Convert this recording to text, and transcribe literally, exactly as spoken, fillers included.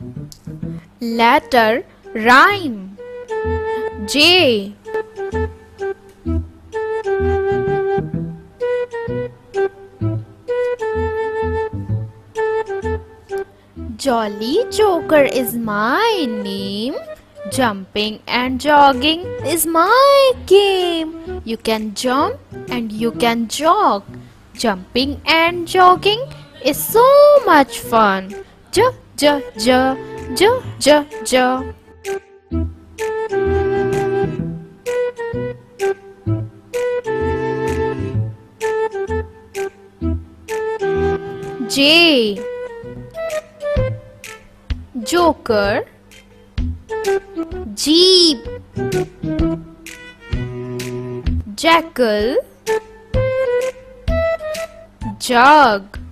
Letter rhyme. J. Jolly Joker is my name. Jumping and jogging is my game. You can jump and you can jog. Jumping and jogging is so much fun. J, j, j, j, j, j. J. Joker. Jeep. Jackal. Jug.